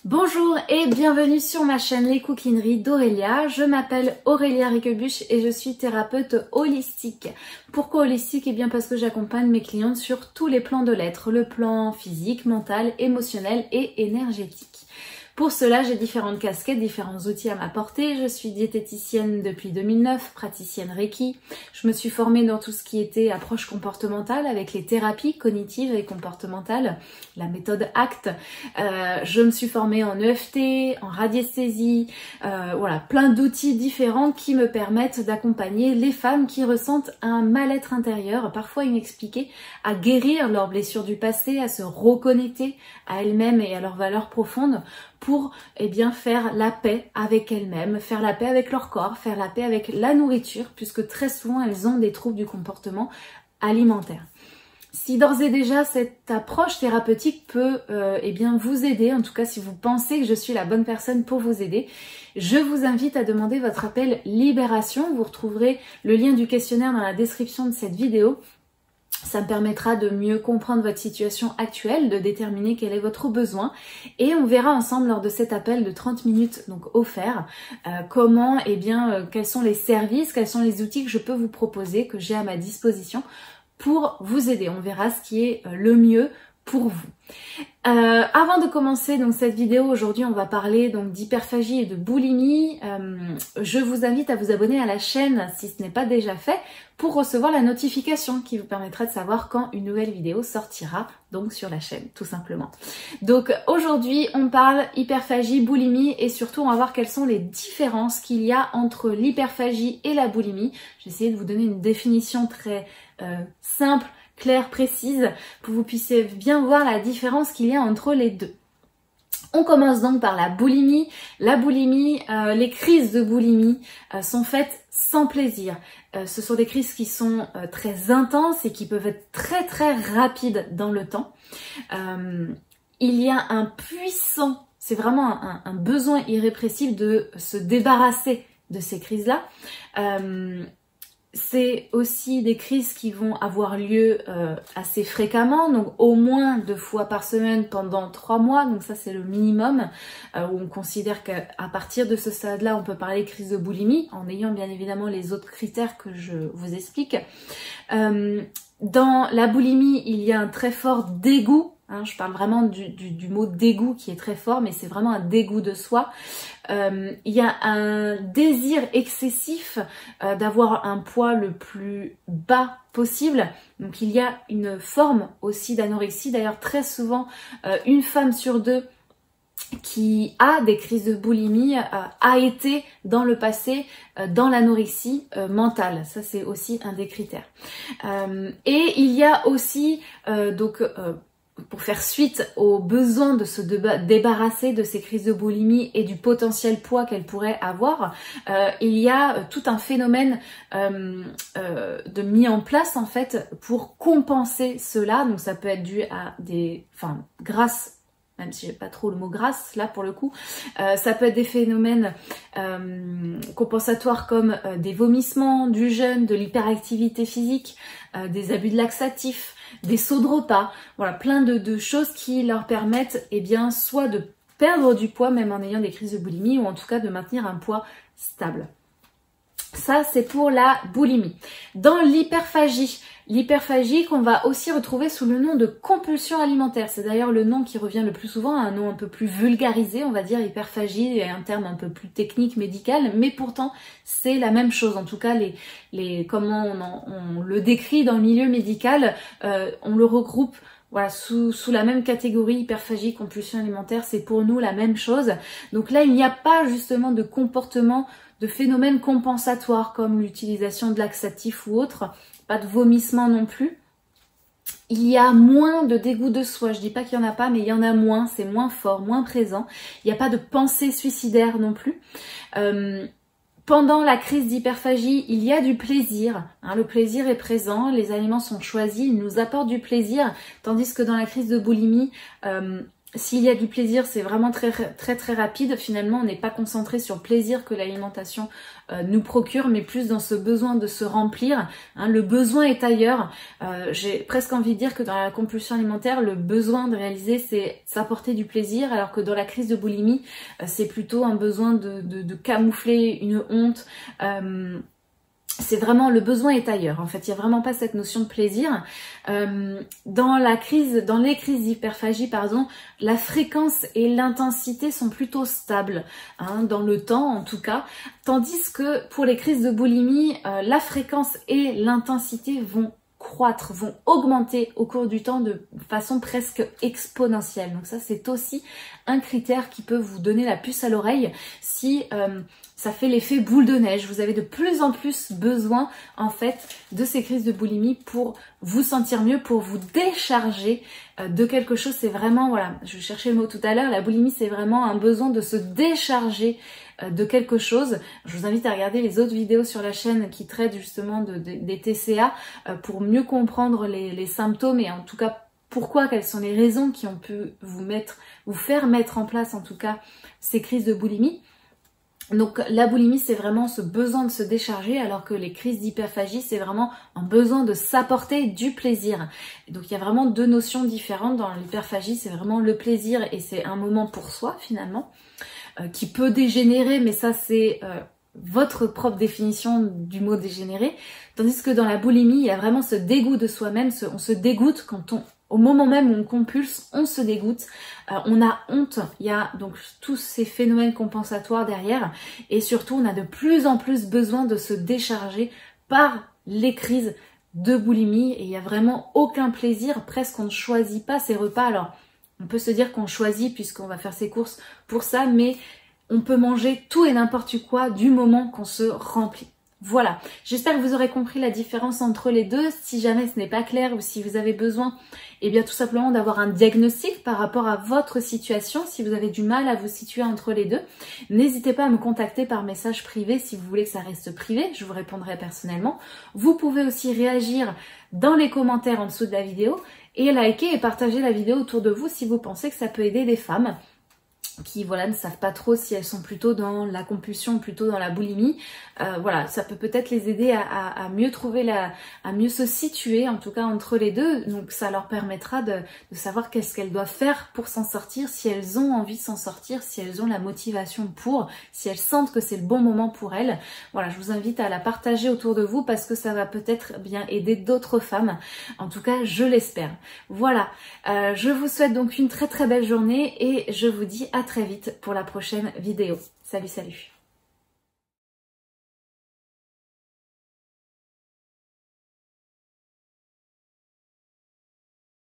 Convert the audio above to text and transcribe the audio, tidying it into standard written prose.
Bonjour et bienvenue sur ma chaîne Les Coquineries d'Aurélia. Je m'appelle Aurélia Riquebuche et je suis thérapeute holistique. Pourquoi holistique? Eh bien parce que j'accompagne mes clientes sur tous les plans de l'être, le plan physique, mental, émotionnel et énergétique. Pour cela, j'ai différentes casquettes, différents outils à ma portée. Je suis diététicienne depuis 2009, praticienne Reiki. Je me suis formée dans tout ce qui était approche comportementale avec les thérapies cognitives et comportementales, la méthode ACT. Je me suis formée en EFT, en radiesthésie, voilà, plein d'outils différents qui me permettent d'accompagner les femmes qui ressentent un mal-être intérieur, parfois inexpliqué, à guérir leurs blessures du passé, à se reconnecter à elles-mêmes et à leurs valeurs profondes, pour faire la paix avec elles-mêmes, faire la paix avec leur corps, faire la paix avec la nourriture, puisque très souvent elles ont des troubles du comportement alimentaire. Si d'ores et déjà cette approche thérapeutique peut vous aider, en tout cas si vous pensez que je suis la bonne personne pour vous aider, je vous invite à demander votre appel Libération. Vous retrouverez le lien du questionnaire dans la description de cette vidéo. Ça me permettra de mieux comprendre votre situation actuelle, de déterminer quel est votre besoin et on verra ensemble lors de cet appel de 30 minutes donc offert quels sont les services, quels sont les outils que je peux vous proposer, que j'ai à ma disposition pour vous aider. On verra ce qui est le mieux pour vous. Avant de commencer donc cette vidéo, aujourd'hui on va parler donc d'hyperphagie et de boulimie. Je vous invite à vous abonner à la chaîne si ce n'est pas déjà fait pour recevoir la notification qui vous permettra de savoir quand une nouvelle vidéo sortira donc sur la chaîne tout simplement. Donc aujourd'hui on parle hyperphagie, boulimie et surtout on va voir quelles sont les différences qu'il y a entre l'hyperphagie et la boulimie. J'ai essayé de vous donner une définition très simple, claire, précise, pour que vous puissiez bien voir la différence qu'il y a entre les deux. On commence donc par la boulimie. La boulimie, les crises de boulimie sont faites sans plaisir. Ce sont des crises qui sont très intenses et qui peuvent être très très rapides dans le temps. Il y a un puissant, c'est vraiment un besoin irrépressible de se débarrasser de ces crises-là. C'est aussi des crises qui vont avoir lieu assez fréquemment, donc au moins 2 fois par semaine pendant 3 mois, donc ça c'est le minimum, où on considère qu'à partir de ce stade-là, on peut parler de crise de boulimie, en ayant bien évidemment les autres critères que je vous explique. Dans la boulimie, il y a un très fort dégoût. Je parle vraiment du mot dégoût qui est très fort, mais c'est vraiment un dégoût de soi. Il y a un désir excessif d'avoir un poids le plus bas possible. Donc il y a une forme aussi d'anorexie. D'ailleurs très souvent, une femme sur 2 qui a des crises de boulimie a été dans le passé dans l'anorexie mentale. Ça c'est aussi un des critères. Et il y a aussi pour faire suite au besoin de se débarrasser de ces crises de boulimie et du potentiel poids qu'elles pourraient avoir, il y a tout un phénomène de mis en place en fait pour compenser cela. Donc ça peut être dû à grâce, même si j'ai pas trop le mot grâce là pour le coup, ça peut être des phénomènes compensatoires comme des vomissements, du jeûne, de l'hyperactivité physique, des abus de laxatifs, des sauts de repas, voilà, plein de choses qui leur permettent soit de perdre du poids même en ayant des crises de boulimie ou en tout cas de maintenir un poids stable. Ça c'est pour la boulimie. Dans l'hyperphagie qu'on va aussi retrouver sous le nom de compulsion alimentaire, c'est d'ailleurs le nom qui revient le plus souvent, un nom un peu plus vulgarisé, on va dire hyperphagie, est un terme un peu plus technique, médical, mais pourtant c'est la même chose. En tout cas, comment on le décrit dans le milieu médical, on le regroupe voilà, sous la même catégorie, hyperphagie, compulsion alimentaire, c'est pour nous la même chose. Donc là, il n'y a pas justement de comportement, de phénomènes compensatoires comme l'utilisation de laxatifs ou autres, pas de vomissement non plus. Il y a moins de dégoût de soi, je dis pas qu'il y en a pas, mais il y en a moins, c'est moins fort, moins présent. Il n'y a pas de pensée suicidaire non plus. Pendant la crise d'hyperphagie, il y a du plaisir, le plaisir est présent, les aliments sont choisis, ils nous apportent du plaisir, tandis que dans la crise de boulimie, S'il y a du plaisir, c'est vraiment très rapide. Finalement, on n'est pas concentré sur le plaisir que l'alimentation nous procure, mais plus dans ce besoin de se remplir. Hein, le besoin est ailleurs. J'ai presque envie de dire que dans la compulsion alimentaire, le besoin de réaliser, c'est s'apporter du plaisir, alors que dans la crise de boulimie, c'est plutôt un besoin de camoufler une honte. C'est vraiment, le besoin est ailleurs. En fait, il n'y a vraiment pas cette notion de plaisir. Dans les crises d'hyperphagie, pardon, la fréquence et l'intensité sont plutôt stables, hein, dans le temps en tout cas. Tandis que pour les crises de boulimie, la fréquence et l'intensité vont croître, vont augmenter au cours du temps de façon presque exponentielle. Donc ça, c'est aussi un critère qui peut vous donner la puce à l'oreille si ça fait l'effet boule de neige. Vous avez de plus en plus besoin en fait de ces crises de boulimie pour vous sentir mieux, pour vous décharger de quelque chose. C'est vraiment, voilà, je cherchais le mot tout à l'heure, la boulimie c'est vraiment un besoin de se décharger de quelque chose. Je vous invite à regarder les autres vidéos sur la chaîne qui traitent justement des TCA pour mieux comprendre les symptômes et en tout cas pourquoi, quelles sont les raisons qui ont pu vous faire mettre en place en tout cas ces crises de boulimie. Donc la boulimie c'est vraiment ce besoin de se décharger, alors que les crises d'hyperphagie c'est vraiment un besoin de s'apporter du plaisir. Et donc il y a vraiment deux notions différentes. Dans l'hyperphagie c'est vraiment le plaisir et c'est un moment pour soi finalement, qui peut dégénérer, mais ça c'est votre propre définition du mot dégénérer. Tandis que dans la boulimie il y a vraiment ce dégoût de soi-même, on se dégoûte au moment même où on compulse, on se dégoûte, on a honte, il y a donc tous ces phénomènes compensatoires derrière et surtout on a de plus en plus besoin de se décharger par les crises de boulimie et il n'y a vraiment aucun plaisir, presque on ne choisit pas ses repas. Alors on peut se dire qu'on choisit puisqu'on va faire ses courses pour ça, mais on peut manger tout et n'importe quoi du moment qu'on se remplit. Voilà, j'espère que vous aurez compris la différence entre les deux. Si jamais ce n'est pas clair ou si vous avez besoin, eh bien tout simplement d'avoir un diagnostic par rapport à votre situation, si vous avez du mal à vous situer entre les deux, n'hésitez pas à me contacter par message privé si vous voulez que ça reste privé, je vous répondrai personnellement. Vous pouvez aussi réagir dans les commentaires en dessous de la vidéo et liker et partager la vidéo autour de vous si vous pensez que ça peut aider des femmes qui voilà ne savent pas trop si elles sont plutôt dans la compulsion, plutôt dans la boulimie. Voilà, ça peut peut-être les aider à mieux trouver à mieux se situer en tout cas entre les deux. Donc ça leur permettra de savoir qu'est-ce qu'elles doivent faire pour s'en sortir, si elles ont envie de s'en sortir, si elles ont la motivation pour, si elles sentent que c'est le bon moment pour elles. Voilà, je vous invite à la partager autour de vous parce que ça va peut-être bien aider d'autres femmes. En tout cas, je l'espère. Voilà, je vous souhaite donc une très belle journée et je vous dis à très vite pour la prochaine vidéo. Salut, salut!